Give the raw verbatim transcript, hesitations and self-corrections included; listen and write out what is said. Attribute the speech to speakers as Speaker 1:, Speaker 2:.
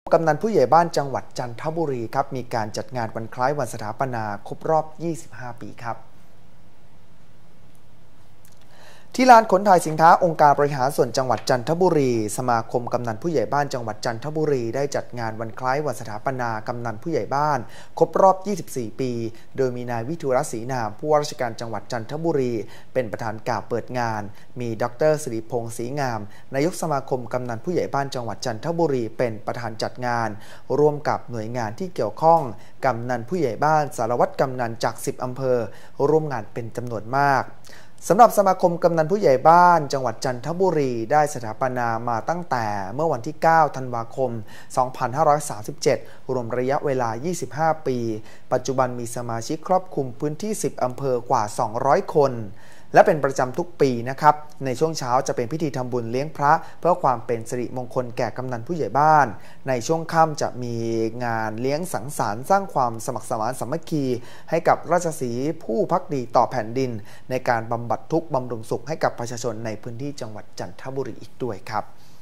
Speaker 1: กำนันผู้ใหญ่บ้านจังหวัดจันทบุรีครับมีการจัดงานวันคล้ายวันสถาปนาครบรอบ ยี่สิบห้า ปีครับที่ลานขนถ่ายสินค้าองค์การบริหารส่วนจังหวัดจันทบุรีสมาคมกำนันผู้ใหญ่บ้านจังหวัดจันทบุรีได้จัดงานวันคล้ายวันสถาปนากำนันผู้ใหญ่บ้านครบรอบ ยี่สิบสี่ ปีโดยมีนายวิทูลศรีนามผู้ว่าราชการจังหวัดจันทบุรีเป็นประธานกล่าวเปิดงานมีดร.สิริพงษ์ศรีงามนายกสมาคมกำนันผู้ใหญ่บ้านจังหวัดจันทบุรีเป็นประธานจัดงานร่วมกับหน่วยงานที่เกี่ยวข้องกำนันผู้ใหญ่บ้านสารวัตรกำนันจากสิบอำเภอร่วมงานเป็นจำนวนมากสำหรับสมาคมกำนันผู้ใหญ่บ้านจังหวัดจันทบุรีได้สถาปนามาตั้งแต่เมื่อวันที่ เก้า ธันวาคม สองพันห้าร้อยสามสิบเจ็ด รวมระยะเวลา ยี่สิบห้า ปี ปัจจุบันมีสมาชิกครอบคลุมพื้นที่ สิบ อำเภอกว่า สองร้อย คนและเป็นประจำทุกปีนะครับในช่วงเช้าจะเป็นพิธีทำบุญเลี้ยงพระเพื่อความเป็นสิริมงคลแก่กำนันผู้ใหญ่บ้านในช่วงค่ำจะมีงานเลี้ยงสังสรรค์สร้างความสมัครสมานสามัคคีให้กับราชสีห์ผู้ภักดีต่อแผ่นดินในการบำบัดทุกข์บำรุงสุขให้กับประชาชนในพื้นที่จังหวัดจันทบุรีอีกด้วยครับ